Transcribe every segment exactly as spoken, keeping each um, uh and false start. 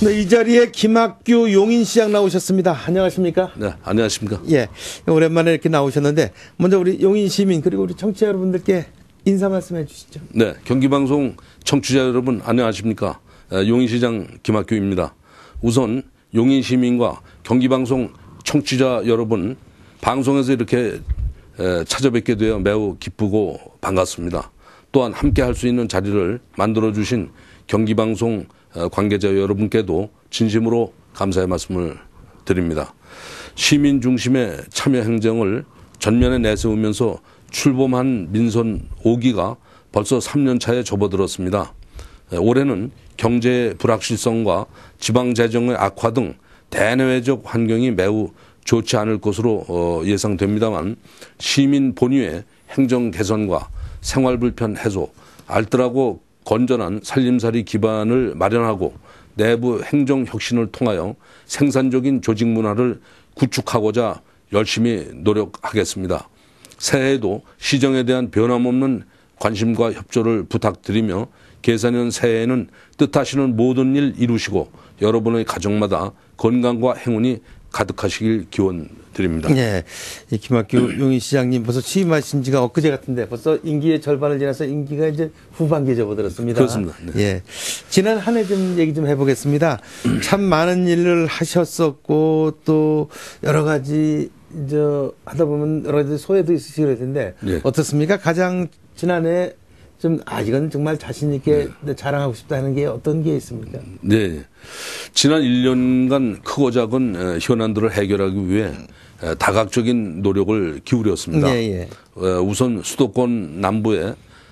네, 이 자리에 김학규 용인시장 나오셨습니다. 안녕하십니까? 네, 안녕하십니까? 예, 오랜만에 이렇게 나오셨는데 먼저 우리 용인 시민 그리고 우리 청취자 여러분들께 인사 말씀해 주시죠. 네, 경기방송 청취자 여러분 안녕하십니까? 용인시장 김학규입니다. 우선 용인 시민과 경기방송 청취자 여러분 방송에서 이렇게 찾아뵙게 되어 매우 기쁘고 반갑습니다. 또한 함께 할 수 있는 자리를 만들어 주신 경기방송 관계자 여러분께도 진심으로 감사의 말씀을 드립니다. 시민 중심의 참여 행정을 전면에 내세우면서 출범한 민선 오 기가 벌써 삼 년 차에 접어들었습니다. 올해는 경제의 불확실성과 지방재정의 악화 등 대내외적 환경이 매우 좋지 않을 것으로 예상됩니다만 시민 본위의 행정 개선과 생활 불편 해소, 알뜰하고 건전한 살림살이 기반을 마련하고 내부 행정 혁신을 통하여 생산적인 조직 문화를 구축하고자 열심히 노력하겠습니다. 새해에도 시정에 대한 변함없는 관심과 협조를 부탁드리며 계산년 새해에는 뜻하시는 모든 일 이루시고 여러분의 가정마다 건강과 행운이 가득하시길 기원드립니다. 네, 이 김학규 용인시장님 벌써 취임하신 지가 엊그제 같은데 벌써 임기의 절반을 지나서 임기가 이제 후반기에 접어들었습니다. 그렇습니다. 네. 예, 지난 한 해 좀 얘기 좀 해보겠습니다. 참 많은 일을 하셨었고 또 여러 가지 이제 하다 보면 여러 가지 소회도 있으시고 그럴 텐데 네. 어떻습니까? 가장 지난해 좀, 아, 이건 정말 자신있게 네. 자랑하고 싶다 하는 게 어떤 게 있습니까? 네. 지난 일 년간 크고 작은 현안들을 해결하기 위해 다각적인 노력을 기울였습니다. 예, 예. 우선 수도권 남부에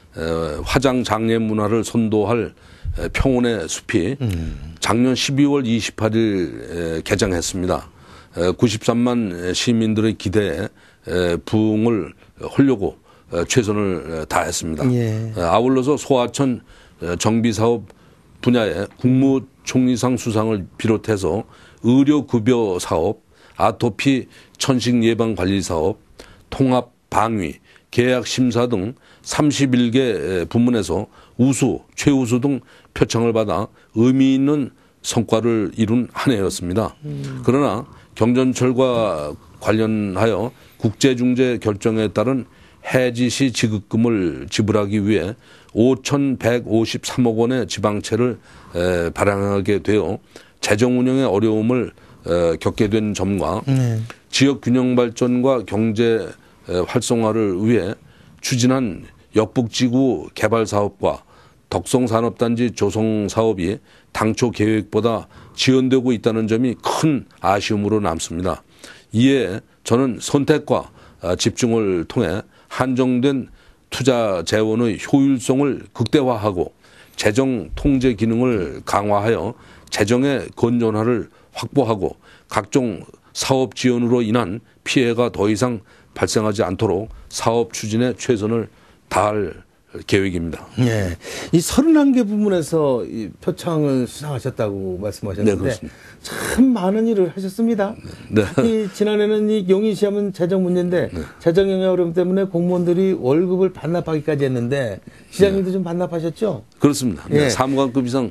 화장 장례 문화를 선도할 평온의 숲이 음. 작년 십이월 이십팔일 개장했습니다. 구십삼만 시민들의 기대에 부응을 하려고 최선을 다했습니다. 예. 아울러서 소하천 정비사업 분야의 국무총리상 수상을 비롯해서 의료급여 사업, 아토피 천식 예방관리 사업, 통합 방위, 계약 심사 등 삼십일 개 부문에서 우수, 최우수 등 표창을 받아 의미 있는 성과를 이룬 한 해였습니다. 음. 그러나 경전철과 관련하여 국제중재 결정에 따른 해지시 지급금을 지불하기 위해 오천백오십삼억 원의 지방채를 발행하게 되어 재정 운영의 어려움을 겪게 된 점과 네. 지역 균형 발전과 경제 활성화를 위해 추진한 역북지구 개발 사업과 덕성산업단지 조성 사업이 당초 계획보다 지연되고 있다는 점이 큰 아쉬움으로 남습니다. 이에 저는 선택과 집중을 통해 한정된 투자 재원의 효율성을 극대화하고 재정 통제 기능을 강화하여 재정의 건전화를 확보하고 각종 사업 지연으로 인한 피해가 더 이상 발생하지 않도록 사업 추진에 최선을 다할 계획입니다. 네. 이 서른한 개 부문에서 이 표창을 수상하셨다고 말씀하셨는데 네, 그렇습니다. 참 많은 일을 하셨습니다. 네. 특히 지난해는 이 용인시 하면 재정 문제인데 네. 재정 영향 어려움 때문에 공무원들이 월급을 반납하기까지 했는데 시장님도 네. 좀 반납하셨죠? 그렇습니다. 네. 네. 사무관급 이상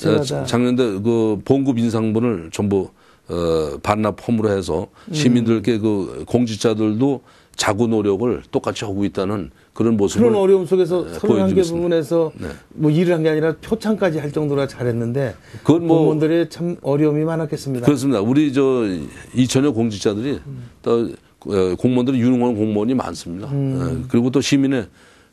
작년에 그 봉급 인상분을 전부 어, 반납 홈으로 해서 시민들께 그 공직자들도 자구 노력을 똑같이 하고 있다는 그런 모습을 그런 어려움 속에서 서른한 개 부분에서 네. 뭐 일을 한 게 아니라 표창까지 할 정도로 잘했는데 그건 뭐 공무원들의 참 어려움이 많았겠습니다. 그렇습니다. 우리 저 이천여 공직자들이 음. 또 공무원들이 유능한 공무원이 많습니다. 음. 그리고 또 시민의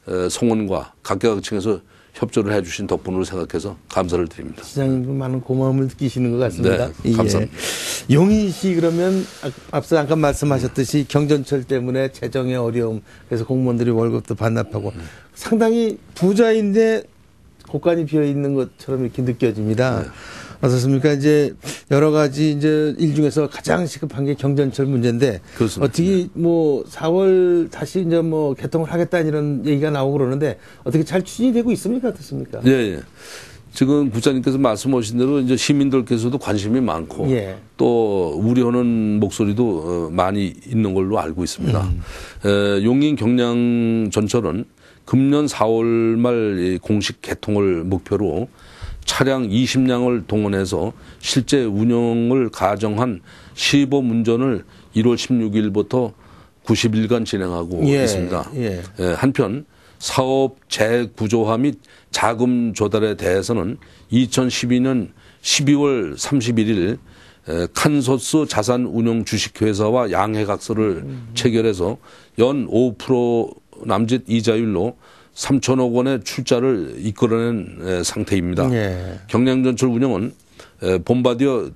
성원과 각계각층에서 협조를 해 주신 덕분으로 생각해서 감사를 드립니다. 시장님도 많은 고마움을 느끼시는 것 같습니다. 네, 감사합니다. 예. 용인시 그러면 앞서 잠깐 말씀하셨듯이 경전철 때문에 재정의 어려움 그래서 공무원들이 월급도 반납하고 음. 상당히 부자인데 곳간이 비어 있는 것처럼 이렇게 느껴집니다. 네. 어떻습니까? 이제 여러 가지 이제 일 중에서 가장 시급한 게 경전철 문제인데 그렇습니다. 어떻게 뭐 사월 다시 이제 뭐 개통을 하겠다 이런 얘기가 나오고 그러는데 어떻게 잘 추진이 되고 있습니까? 어떻습니까? 예, 예. 지금 국장님께서 말씀하신 대로 이제 시민들께서도 관심이 많고 예. 또 우려하는 목소리도 많이 있는 걸로 알고 있습니다. 음. 에, 용인 경량 전철은 금년 사월 말 공식 개통을 목표로 차량 이십 량을 동원해서 실제 운영을 가정한 시범 운전을 일월 십육일부터 구십 일간 진행하고 예, 있습니다. 예. 예, 한편 사업 재구조화 및 자금 조달에 대해서는 이천십이년 십이월 삼십일일 칸소스 자산운용 주식회사와 양해각서를 음. 체결해서 연 오 퍼센트 남짓 이자율로 삼천억 원의 출자를 이끌어낸 상태입니다. 예. 경량전철 운영은 봄바디어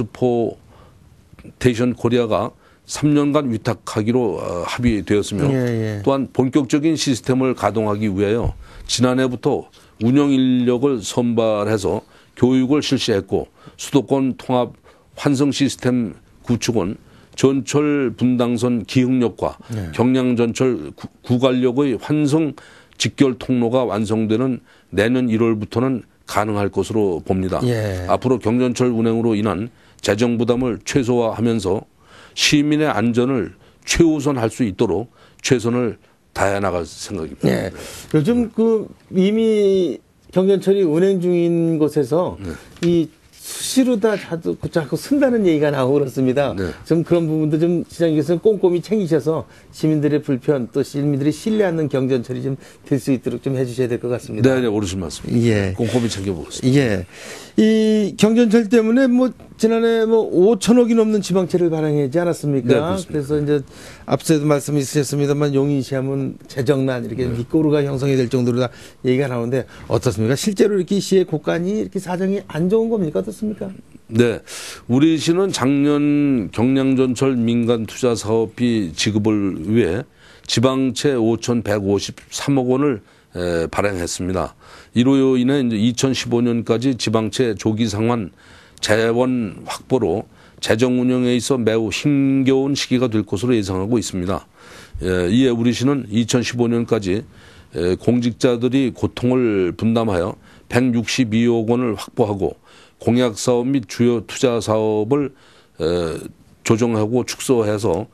트랜스포테이션 코리아가 삼 년간 위탁하기로 합의되었으며 예, 예. 또한 본격적인 시스템을 가동하기 위하여 지난해부터 운영 인력을 선발해서 교육을 실시했고 수도권 통합 환승 시스템 구축은 전철 분당선 기흥역과 예. 경량전철 구갈역의 환승 직결 통로가 완성되는 내년 일월부터는 가능할 것으로 봅니다. 예. 앞으로 경전철 운행으로 인한 재정 부담을 최소화하면서 시민의 안전을 최우선할 수 있도록 최선을 다해 나갈 생각입니다. 예. 요즘 그 이미 경전철이 운행 중인 곳에서 네. 이 수시로 다 자꾸, 자꾸 쓴다는 얘기가 나오고 그렇습니다. 네. 좀 그런 부분도 좀 시장님께서 꼼꼼히 챙기셔서 시민들의 불편 또 시민들이 신뢰하는 경전철이 좀 될 수 있도록 좀 해주셔야 될 것 같습니다. 네, 네, 옳으신 말씀입니다. 예. 꼼꼼히 챙겨보겠습니다. 예. 이 경전철 때문에 뭐 지난해 뭐 오천억이 넘는 지방채를 발행하지 않았습니까? 네, 그렇습니다. 그래서 이제 앞서도 말씀이 있으셨습니다만 용인시하면 재정난 이렇게 네. 밑고루가 형성이 될 정도로 다 얘기가 나오는데 어떻습니까? 실제로 이렇게 시의 곳간이 이렇게 사정이 안 좋은 겁니까? 어떻습니까? 네. 우리 시는 작년 경량전철 민간 투자 사업비 지급을 위해 지방채 오천백오십삼억 원을 에, 발행했습니다. 이로 인해 이제 이천십오년까지 지방채 조기 상환 재원 확보로 재정 운영에 있어 매우 힘겨운 시기가 될 것으로 예상하고 있습니다. 예, 이에 우리 시는 이천십오년까지 에, 공직자들이 고통을 분담하여 백육십이억 원을 확보하고 공약 사업 및 주요 투자 사업을 에, 조정하고 축소해서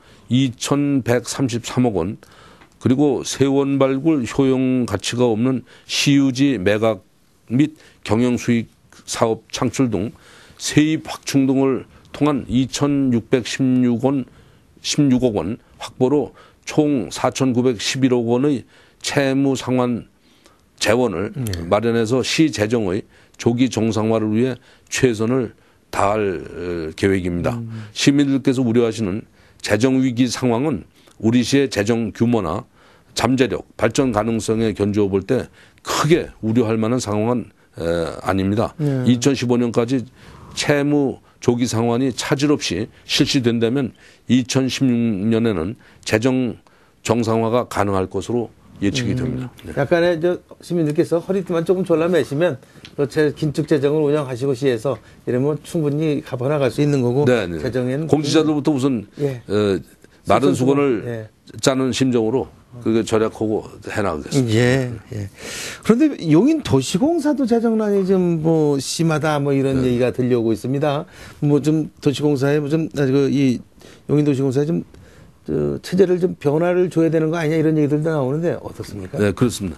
이천백삼십삼억 원 그리고 세원 발굴 효용 가치가 없는 시유지 매각 및 경영 수익 사업 창출 등 세입 확충 등을 통한 이천육백십육 원, 십육억 원 확보로 총 사천구백십일억 원의 채무 상환 재원을 네. 마련해서 시 재정의 조기 정상화를 위해 최선을 다할 계획입니다. 음. 시민들께서 우려하시는 재정 위기 상황은 우리 시의 재정 규모나 잠재력, 발전 가능성에 견주어 볼 때 크게 우려할 만한 상황은 에, 아닙니다. 네. 이천십오년까지 채무 조기 상환이 차질 없이 실시된다면 이천십육년에는 재정 정상화가 가능할 것으로 예측이 음, 됩니다. 네. 약간의 저 시민들께서 허리띠만 조금 졸라매시면 또 긴축 재정을 운영하시고 시에서 이러면 충분히 가버나갈 수 있는 거고 네, 네. 재정에는 공직자들부터 우선 예. 어, 마른 수건을 예. 짜는 심정으로 그게 절약하고 해나가겠습니다. 예, 예. 그런데 용인 도시공사도 재정난이 좀 뭐 심하다 뭐 이런 네. 얘기가 들려오고 있습니다. 뭐 좀 도시공사에 좀 이 용인 도시공사에 좀 저 체제를 좀 변화를 줘야 되는 거 아니냐 이런 얘기들도 나오는데 어떻습니까? 네, 그렇습니다.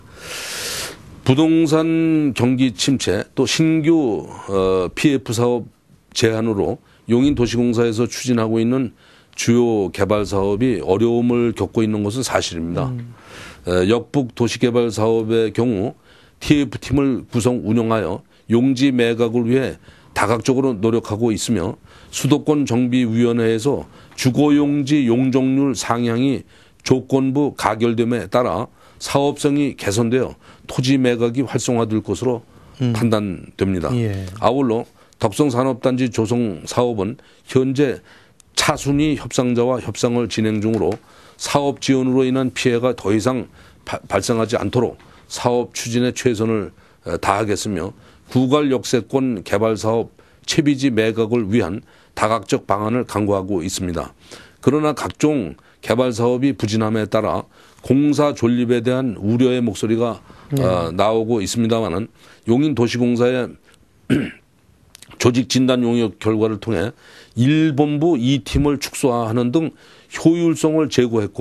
부동산 경기 침체 또 신규 어, 피에프 사업 제한으로 용인 도시공사에서 추진하고 있는 주요 개발 사업이 어려움을 겪고 있는 것은 사실입니다. 음. 에, 역북 도시개발 사업의 경우 티에프팀을 구성 운영하여 용지 매각을 위해 다각적으로 노력하고 있으며 수도권 정비위원회에서 주거용지 용적률 상향이 조건부 가결됨에 따라 사업성이 개선되어 토지 매각이 활성화될 것으로 음. 판단됩니다. 예. 아울러 덕성산업단지 조성 사업은 현재 차순위 협상자와 협상을 진행 중으로 사업 지연으로 인한 피해가 더 이상 바, 발생하지 않도록 사업 추진에 최선을 다하겠으며 구갈 역세권 개발 사업 채비지 매각을 위한 다각적 방안을 강구하고 있습니다. 그러나 각종 개발 사업이 부진함에 따라 공사 존립에 대한 우려의 목소리가 네. 어, 나오고 있습니다만은 용인 도시공사의 조직 진단 용역 결과를 통해 일 본부 이 팀을 축소하는 등 효율성을 제고했고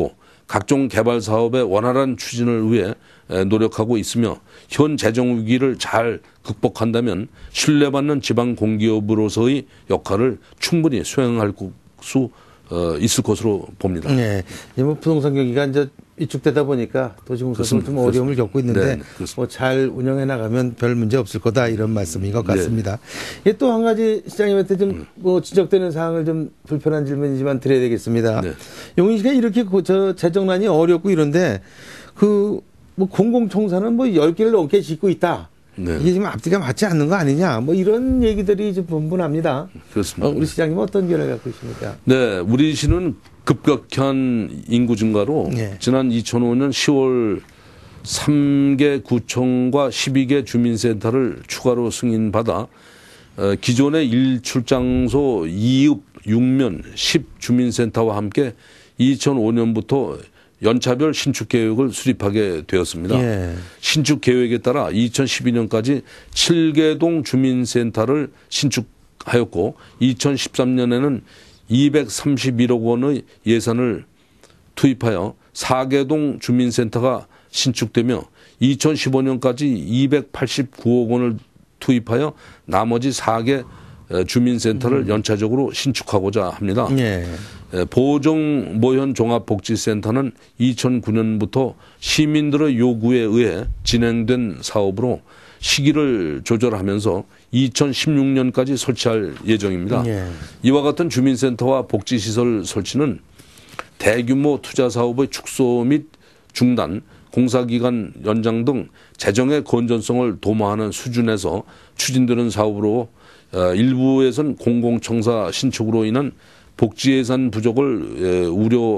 각종 개발 사업의 원활한 추진을 위해 노력하고 있으며 현 재정 위기를 잘 극복한다면 신뢰받는 지방 공기업으로서의 역할을 충분히 수행할 수 있을 것으로 봅니다. 네, 뭐 부동산 경기가 이제 위축되다 보니까 도시공사도 좀 어려움을 겪고 있는데 네, 뭐 잘 운영해 나가면 별 문제 없을 거다 이런 말씀인 것 같습니다. 네. 또 한 가지 시장님한테 좀 뭐 지적되는 사항을 좀 불편한 질문이지만 드려야 되겠습니다. 네. 용인시가 이렇게 저 재정난이 어렵고 이런데 그 뭐 공공청사는 뭐 열 개를 넘게 짓고 있다. 네. 이게 지금 앞뒤가 맞지 않는 거 아니냐. 뭐 이런 얘기들이 좀 분분합니다. 그렇습니다. 어, 우리 시장님은 어떤 견해를 갖고 있습니까? 네, 우리 시는 급격한 인구 증가로 네. 지난 이천오 년 시월 삼 개 구청과 십이 개 주민센터를 추가로 승인받아 기존의 일 출장소 이읍 육 면 십 주민센터와 함께 이천오 년부터 연차별 신축 계획을 수립하게 되었습니다. 예. 신축 계획에 따라 이천십이 년까지 칠 개 동 주민센터를 신축하였고 이천십삼 년에는 이백삼십일억 원의 예산을 투입하여 사 개 동 주민센터가 신축되며 이천십오 년까지 이백팔십구억 원을 투입하여 나머지 사 개 주민센터를 음. 연차적으로 신축하고자 합니다. 예. 보정 모현 종합복지센터는 이천구 년부터 시민들의 요구에 의해 진행된 사업으로 시기를 조절하면서 이천십육 년까지 설치할 예정입니다. 예. 이와 같은 주민센터와 복지시설 설치는 대규모 투자 사업의 축소 및 중단, 공사기간 연장 등 재정의 건전성을 도모하는 수준에서 추진되는 사업으로 일부에선 공공청사 신축으로 인한 복지예산 부족을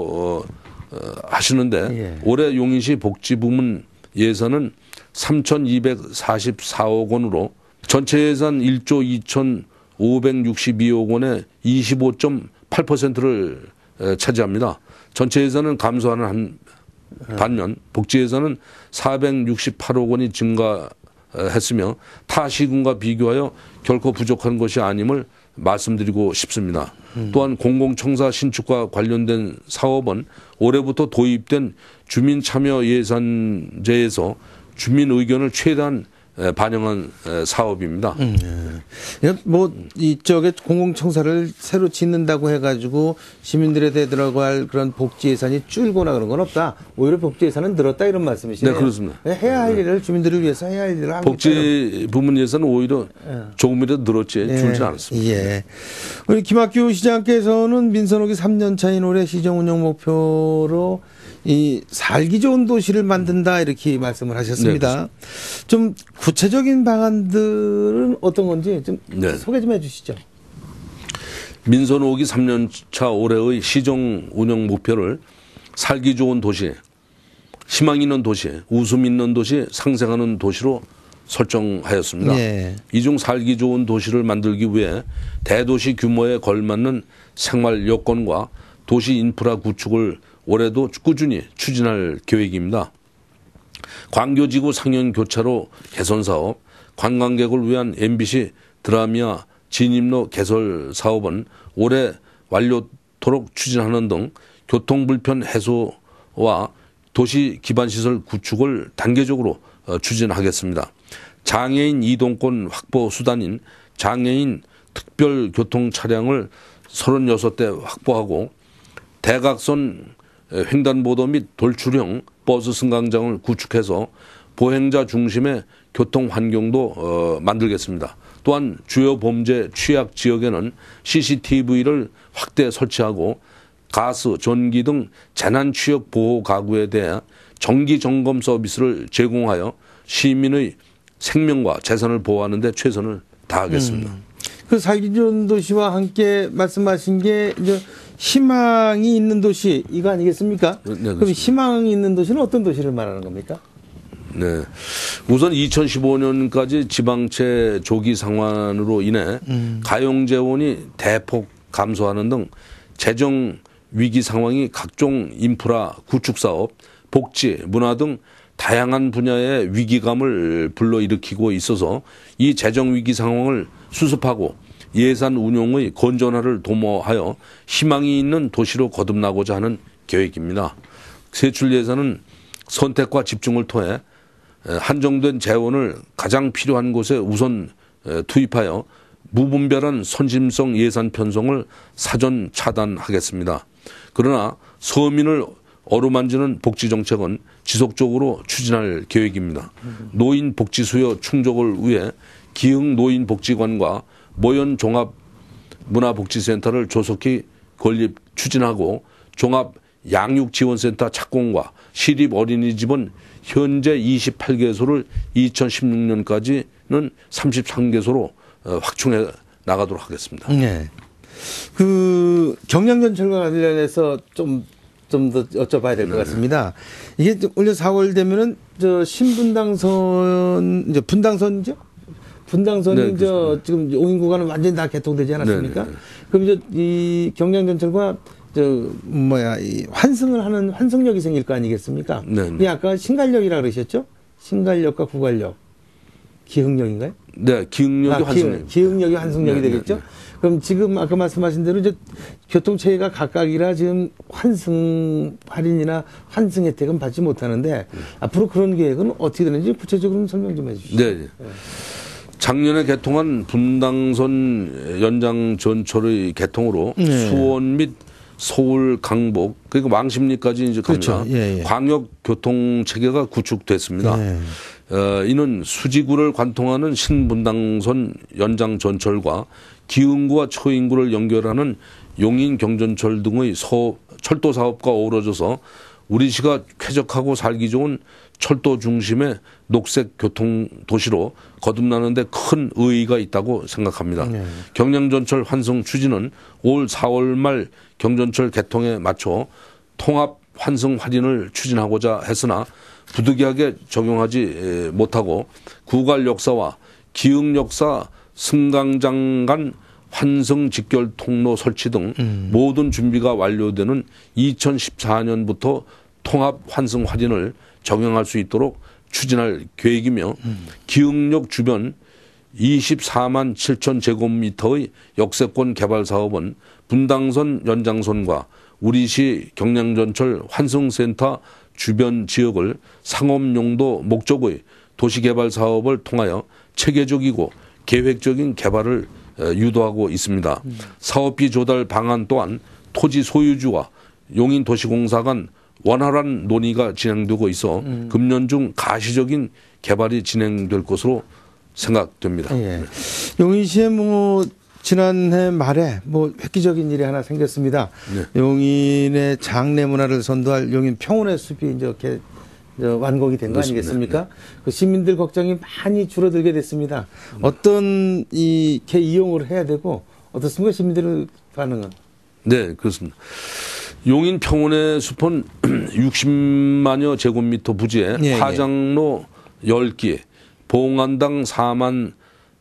우려하시는데 예. 올해 용인시 복지부문 예산은 삼천이백사십사억 원으로 전체 예산 일조 이천오백육십이억 원의 이십오 점 팔 퍼센트를 차지합니다. 전체 예산은 감소하는 한 반면 복지 예산은 사백육십팔억 원이 증가했으며 타 시군과 비교하여 결코 부족한 것이 아님을 말씀드리고 싶습니다. 음. 또한 공공청사 신축과 관련된 사업은 올해부터 도입된 주민참여 예산제에서 주민 의견을 최대한 반영한 사업입니다. 음, 네. 뭐 이쪽에 공공청사를 새로 짓는다고 해가지고 시민들에 들어갈 그런 복지 예산이 줄거나 그런 건 없다. 오히려 복지 예산은 늘었다 이런 말씀이시네요. 네, 그렇습니다. 해야 할 일을 주민들을 위해서 해야 할 일을 하고 복지 부문 예산은 오히려 네. 조금이라도 늘었지 네. 줄지 않았습니다. 예. 우리 김학규 시장께서는 민선호기 삼 년 차인 올해 시정 운영 목표로 이 살기 좋은 도시를 만든다 이렇게 말씀을 하셨습니다. 네, 좀 구체적인 방안들은 어떤 건지 좀 네. 소개 좀 해주시죠. 민선 오 기 삼 년 차 올해의 시정 운영 목표를 살기 좋은 도시, 희망 있는 도시, 웃음 있는 도시, 상생하는 도시로 설정하였습니다. 네. 이중 살기 좋은 도시를 만들기 위해 대도시 규모에 걸맞는 생활 여건과 도시 인프라 구축을 올해도 꾸준히 추진할 계획입니다. 광교지구 상현 교차로 개선 사업, 관광객을 위한 엠비씨 드라미아 진입로 개설 사업은 올해 완료토록 추진하는 등 교통불편 해소와 도시 기반시설 구축을 단계적으로 추진하겠습니다. 장애인 이동권 확보 수단인 장애인 특별교통 차량을 서른여섯 대 확보하고 대각선 횡단보도 및 돌출형 버스 승강장을 구축해서 보행자 중심의 교통 환경도 어, 만들겠습니다. 또한 주요 범죄 취약 지역에는 씨씨티비를 확대 설치하고 가스, 전기 등 재난 취약 보호 가구에 대해 정기 점검 서비스를 제공하여 시민의 생명과 재산을 보호하는 데 최선을 다하겠습니다. 음. 그 살기 좋은 도시와 함께 말씀하신 게 이제 희망이 있는 도시 이거 아니겠습니까? 네, 그럼 희망이 있는 도시는 어떤 도시를 말하는 겁니까? 네, 우선 이천십오 년까지 지방채 조기 상환으로 인해 음. 가용재원이 대폭 감소하는 등 재정 위기 상황이 각종 인프라 구축 사업, 복지, 문화 등 다양한 분야의 위기감을 불러일으키고 있어서 이 재정 위기 상황을 수습하고 예산 운용의 건전화를 도모하여 희망이 있는 도시로 거듭나고자 하는 계획입니다. 세출 예산은 선택과 집중을 통해 한정된 재원을 가장 필요한 곳에 우선 투입하여 무분별한 선심성 예산 편성을 사전 차단하겠습니다. 그러나 서민을 어루만지는 복지정책은 지속적으로 추진할 계획입니다. 노인 복지 수요 충족을 위해 기흥 노인복지관과 모연 종합 문화복지센터를 조속히 건립 추진하고 종합 양육지원센터 착공과 시립 어린이집은 현재 이십팔 개소를 이천십육 년까지는 삼십삼 개소로 확충해 나가도록 하겠습니다. 네. 그 경량전철과 관련해서 좀 좀 더 여쭤봐야 될 것 같습니다. 이게 올해 사월 되면은 저 신분당선 이제 분당선이죠? 분당선이 네, 저 지금 용인 구간은 완전히 다 개통되지 않았습니까? 네, 네. 그럼 이제 이 경량전철과 저 뭐야 이 환승을 하는 환승역이 생길 거 아니겠습니까? 네, 네. 이게 아까 신갈역이라 그러셨죠? 신갈역과 구갈역, 기흥역인가요? 네, 기흥역이 아, 환승역. 기흥역이 환승역이 네, 되겠죠? 네, 네. 그럼 지금 아까 말씀하신 대로 이제 교통체계가 각각이라 지금 환승 할인이나 환승 혜택은 받지 못하는데 네. 앞으로 그런 계획은 어떻게 되는지 구체적으로 설명 좀 해주시죠. 네. 네. 작년에 개통한 분당선 연장 전철의 개통으로 네. 수원 및 서울 강북 그리고 왕십리까지 이제 갑니다. 그렇죠. 예, 예. 광역 교통 체계가 구축됐습니다. 네. 어, 이는 수지구를 관통하는 신분당선 연장 전철과 기흥구와 처인구를 연결하는 용인 경전철 등의 서, 철도 사업과 어우러져서 우리시가 쾌적하고 살기 좋은 철도 중심의 녹색 교통 도시로 거듭나는데 큰 의의가 있다고 생각합니다. 네. 경량전철 환승 추진은 올 사월 말 경전철 개통에 맞춰 통합 환승 할인을 추진하고자 했으나 부득이하게 적용하지 못하고 구갈 역사와 기흥 역사 승강장 간 환승 직결 통로 설치 등 음. 모든 준비가 완료되는 이천십사 년부터 통합 환승 할인을 적용할 수 있도록 추진할 계획이며 음. 기흥역 주변 이십사만 칠천 제곱미터의 역세권 개발 사업은 분당선 연장선과 우리시 경량전철 환승센터 주변 지역을 상업용도 목적의 도시개발 사업을 통하여 체계적이고 계획적인 개발을 유도하고 있습니다. 음. 사업비 조달 방안 또한 토지 소유주와 용인도시공사 간 원활한 논의가 진행되고 있어 음. 금년 중 가시적인 개발이 진행될 것으로 생각됩니다. 예. 용인시에 뭐 지난해 말에 뭐 획기적인 일이 하나 생겼습니다. 네. 용인의 장례 문화를 선도할 용인 평온의 숲이 이제 이렇게 완공이 된 거 아니겠습니까? 네. 그 시민들 걱정이 많이 줄어들게 됐습니다. 네. 어떤 이렇게 이용을 해야 되고 어떻습니까? 시민들의 반응은? 네, 그렇습니다. 용인 평온의 숲은 육십만여 제곱미터 부지에 예, 화장로 예. 열 기, 봉안당 사만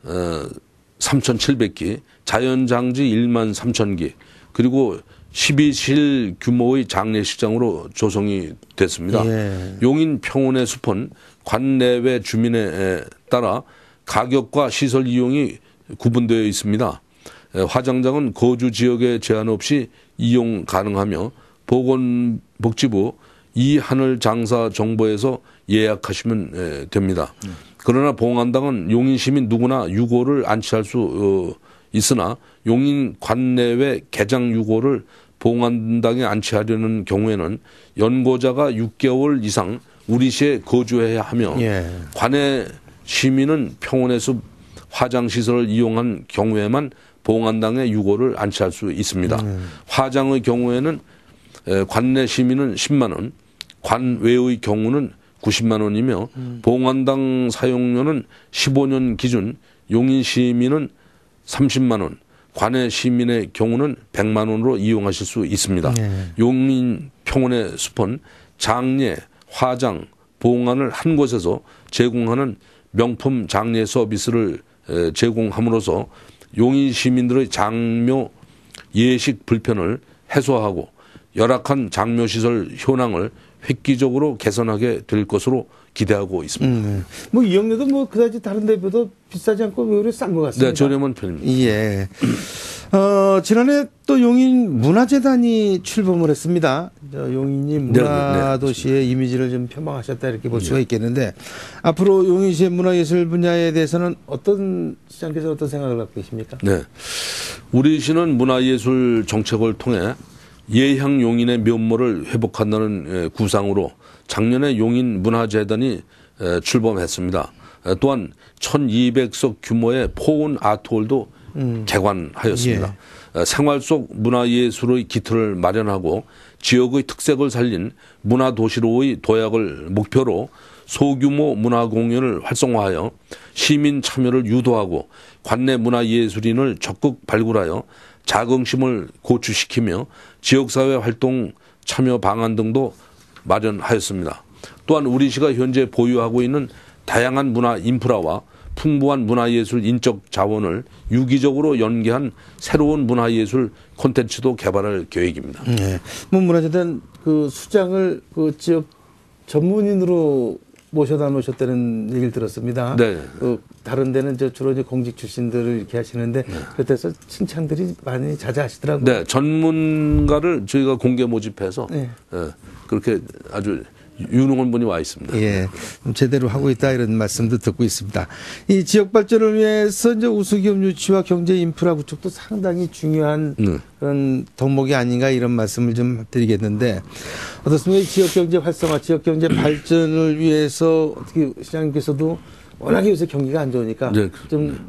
삼천칠백 기, 자연장지 일만 삼천 기, 그리고 십이 실 규모의 장례식장으로 조성이 됐습니다. 예. 용인 평온의 숲은 관내외 주민에 따라 가격과 시설 이용이 구분되어 있습니다. 화장장은 거주 지역에 제한 없이 이용 가능하며 보건복지부 이하늘 장사 정보에서 예약하시면 됩니다. 그러나 봉안당은 용인 시민 누구나 유고를 안치할 수 있으나 용인 관내외 개장 유고를 봉안당에 안치하려는 경우에는 연고자가 육 개월 이상 우리시에 거주해야 하며 예. 관내 시민은 평온의 숲 화장시설을 이용한 경우에만 봉안당에 유고를 안치할 수 있습니다. 음. 화장의 경우에는 관내 시민은 십만 원, 관외의 경우는 구십만 원이며 음. 봉안당 사용료는 십오 년 기준 용인 시민은 삼십만 원, 관내 시민의 경우는 백만 원으로 이용하실 수 있습니다. 네. 용인 평온의 숲은 장례, 화장, 봉안을 한 곳에서 제공하는 명품 장례 서비스를 제공함으로써 용인 시민들의 장묘 예식 불편을 해소하고 열악한 장묘시설 현황을 획기적으로 개선하게 될 것으로 기대하고 있습니다. 음. 뭐 이용료도 뭐 그다지 다른 데보다 비싸지 않고 오히려 싼 것 같습니다. 네, 저렴한 편입니다. 예. 어, 지난해 또 용인 문화재단이 출범을 했습니다. 용인이 문화도시의 네, 네, 이미지를 좀 표방하셨다 이렇게 볼 수가 있겠는데 앞으로 용인시의 문화예술 분야에 대해서는 어떤 시장께서 어떤 생각을 갖고 계십니까? 네, 우리 시는 문화예술 정책을 통해 예향 용인의 면모를 회복한다는 구상으로 작년에 용인 문화재단이 출범했습니다. 또한 천이백 석 규모의 포온 아트홀도 음. 개관하였습니다. 예. 생활 속 문화예술의 기틀을 마련하고 지역의 특색을 살린 문화도시로의 도약을 목표로 소규모 문화공연을 활성화하여 시민 참여를 유도하고 관내 문화예술인을 적극 발굴하여 자긍심을 고취시키며 지역사회 활동 참여 방안 등도 마련하였습니다. 또한 우리시가 현재 보유하고 있는 다양한 문화 인프라와 풍부한 문화예술 인적 자원을 유기적으로 연계한 새로운 문화예술 콘텐츠도 개발할 계획입니다. 네. 뭐 문화재단 그 수장을 그 지역 전문인으로 모셔다 놓으셨다는 얘기를 들었습니다. 네. 그 다른 데는 저 주로 이제 공직 출신들을 이렇게 하시는데 네. 그래서 칭찬들이 많이 자자하시더라고요. 네, 전문가를 저희가 공개 모집해서 네. 네, 그렇게 아주 유능한 분이 와 있습니다. 예, 제대로 하고 있다 이런 말씀도 듣고 있습니다. 이 지역 발전을 위해서 이제 우수기업 유치와 경제 인프라 구축도 상당히 중요한 네. 그런 덕목이 아닌가 이런 말씀을 좀 드리겠는데 어떻습니까? 지역 경제 활성화, 지역 경제 발전을 위해서 어떻게 시장님께서도 워낙에 요새 경기가 안 좋으니까 네. 좀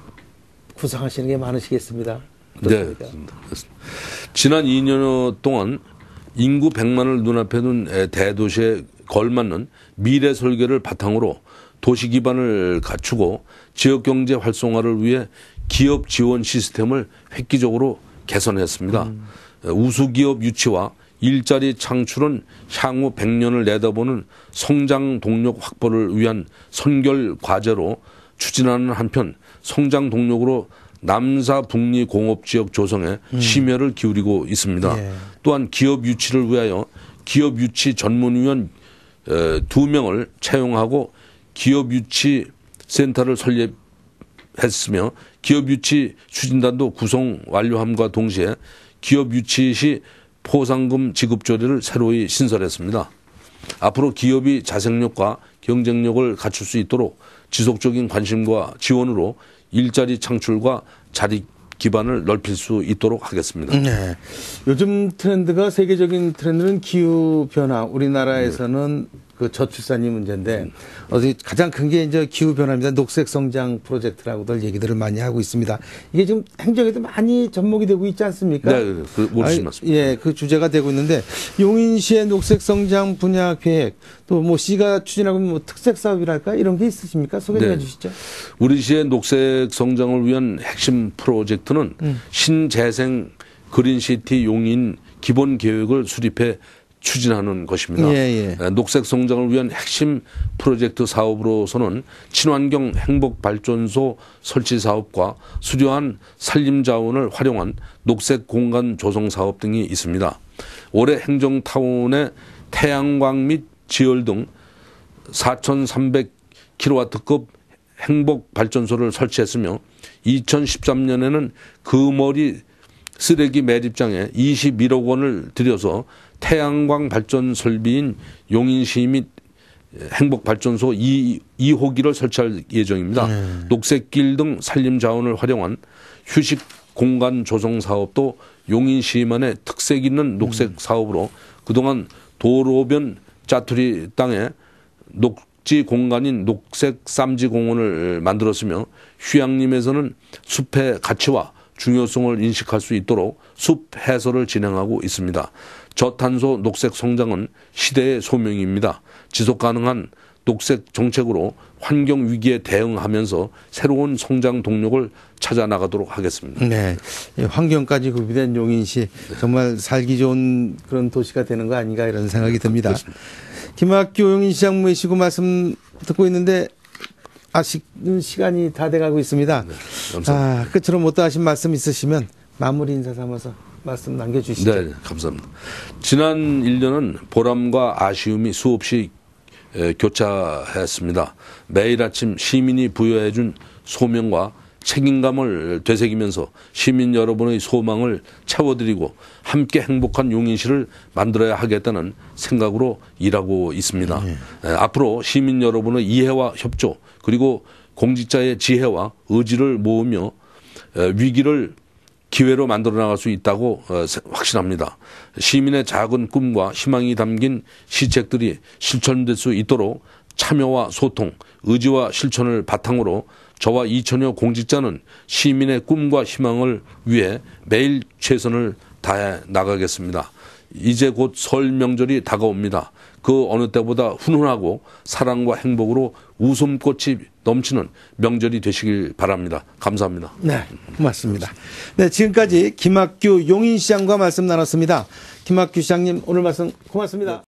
구상하시는 게 많으시겠습니다. 어떻습니까? 네, 지난 이 년 동안 인구 백만을 눈앞에 둔 대도시에 걸맞는 미래 설계를 바탕으로 도시 기반을 갖추고 지역 경제 활성화를 위해 기업 지원 시스템을 획기적으로 개선했습니다. 음. 우수 기업 유치와 일자리 창출은 향후 백 년을 내다보는 성장 동력 확보를 위한 선결 과제로 추진하는 한편 성장 동력으로 남사 북리 공업지역 조성에 음. 심혈을 기울이고 있습니다. 예. 또한 기업 유치를 위하여 기업 유치 전문위원 두 명을 채용하고 기업 유치 센터를 설립했으며 기업 유치 추진단도 구성 완료함과 동시에 기업 유치 시 포상금 지급 조례를 새로이 신설했습니다. 앞으로 기업이 자생력과 경쟁력을 갖출 수 있도록 지속적인 관심과 지원으로 일자리 창출과 자리 기반을 넓힐 수 있도록 하겠습니다. 네. 요즘 트렌드가 세계적인 트렌드는 기후 변화. 우리나라에서는 네. 그 저출산이 문제인데 어디 가장 큰 게 이제 기후 변화입니다. 녹색 성장 프로젝트라고들 얘기들을 많이 하고 있습니다. 이게 지금 행정에도 많이 접목이 되고 있지 않습니까? 네, 네. 그 모르신 맞습니다. 예, 그 주제가 되고 있는데 용인시의 녹색 성장 분야 계획 또 뭐 시가 추진하고 있는 뭐 특색 사업이랄까 이런 게 있으십니까? 소개 좀 네. 해주시죠. 우리 시의 녹색 성장을 위한 핵심 프로젝트는 음. 신재생 그린시티 용인 기본 계획을 수립해 추진하는 것입니다. 예, 예. 녹색 성장을 위한 핵심 프로젝트 사업으로서는 친환경 행복발전소 설치 사업과 수려한 산림자원을 활용한 녹색 공간 조성 사업 등이 있습니다. 올해 행정타운에 태양광 및 지열 등 사천삼백 킬로와트급 행복발전소를 설치했으며 이천십삼 년에는 금어리 쓰레기 매립장에 이십일억 원을 들여서 태양광 발전 설비인 용인시 및 행복발전소 이 호기를 설치할 예정입니다. 네. 녹색길 등 산림자원을 활용한 휴식 공간 조성 사업도 용인시만의 특색 있는 녹색 음. 사업으로 그동안 도로변 짜투리 땅에 녹지 공간인 녹색 쌈지 공원을 만들었으며 휴양림에서는 숲의 가치와 중요성을 인식할 수 있도록 숲 해설을 진행하고 있습니다. 저탄소 녹색 성장은 시대의 소명입니다. 지속 가능한 녹색 정책으로 환경 위기에 대응하면서 새로운 성장 동력을 찾아 나가도록 하겠습니다. 네, 환경까지 구비된 용인시 정말 살기 좋은 그런 도시가 되는 거 아닌가 이런 생각이 듭니다. 그렇습니다. 김학규 용인시장 모시고 말씀 듣고 있는데 아직 시간이 다 돼가고 있습니다. 네, 감사합니다. 아, 끝으로 못다 하신 말씀 있으시면 마무리 인사 삼아서 말씀 남겨주시죠. 네, 감사합니다. 지난 일 년은 보람과 아쉬움이 수없이 교차했습니다. 매일 아침 시민이 부여해준 소명과 책임감을 되새기면서 시민 여러분의 소망을 채워드리고 함께 행복한 용인시를 만들어야 하겠다는 생각으로 일하고 있습니다. 네. 앞으로 시민 여러분의 이해와 협조 그리고 공직자의 지혜와 의지를 모으며 위기를 기회로 만들어 나갈 수 있다고 확신합니다. 시민의 작은 꿈과 희망이 담긴 시책들이 실천될 수 있도록 참여와 소통, 의지와 실천을 바탕으로 저와 이천여 공직자는 시민의 꿈과 희망을 위해 매일 최선을 다해 나가겠습니다. 이제 곧 설 명절이 다가옵니다. 그 어느 때보다 훈훈하고 사랑과 행복으로 웃음꽃이 넘치는 명절이 되시길 바랍니다. 감사합니다. 네, 고맙습니다. 네, 지금까지 김학규 용인시장과 말씀 나눴습니다. 김학규 시장님 오늘 말씀 고맙습니다.